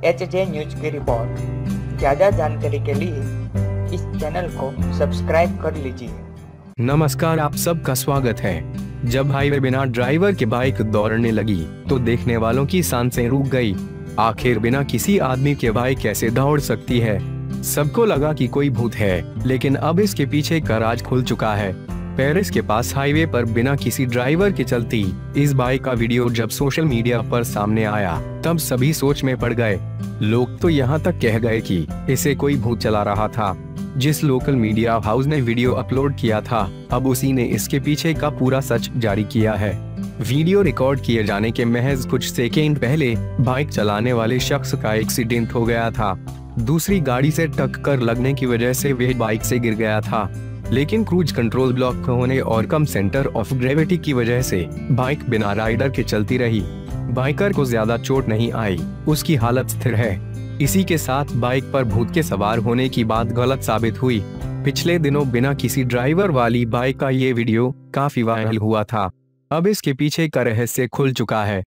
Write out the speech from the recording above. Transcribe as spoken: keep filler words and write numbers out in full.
H J news की रिपोर्ट। ज़्यादा जानकारी के लिए इस चैनल को सब्सक्राइब कर लीजिए। नमस्कार, आप सबका स्वागत है। जब हाईवे बिना ड्राइवर की बाइक दौड़ने लगी तो देखने वालों की सांसें रुक गई। आखिर बिना किसी आदमी के बाइक कैसे दौड़ सकती है? सबको लगा कि कोई भूत है, लेकिन अब इसके पीछे का राज खुल चुका है। पेरिस के पास हाईवे पर बिना किसी ड्राइवर के चलती इस बाइक का वीडियो जब सोशल मीडिया पर सामने आया तब सभी सोच में पड़ गए। लोग तो यहाँ तक कह गए कि इसे कोई भूत चला रहा था। जिस लोकल मीडिया हाउस ने वीडियो अपलोड किया था, अब उसी ने इसके पीछे का पूरा सच जारी किया है। वीडियो रिकॉर्ड किए जाने के महज कुछ सेकेंड पहले बाइक चलाने वाले शख्स का एक्सीडेंट हो गया था। दूसरी गाड़ी से टक्कर लगने की वजह से वह बाइक से गिर गया था, लेकिन क्रूज कंट्रोल ब्लॉक होने और कम सेंटर ऑफ ग्रेविटी की वजह से बाइक बिना राइडर के चलती रही। बाइकर को ज्यादा चोट नहीं आई, उसकी हालत स्थिर है। इसी के साथ बाइक पर भूत के सवार होने की बात गलत साबित हुई। पिछले दिनों बिना किसी ड्राइवर वाली बाइक का ये वीडियो काफी वायरल हुआ था। अब इसके पीछे का रहस्य खुल चुका है।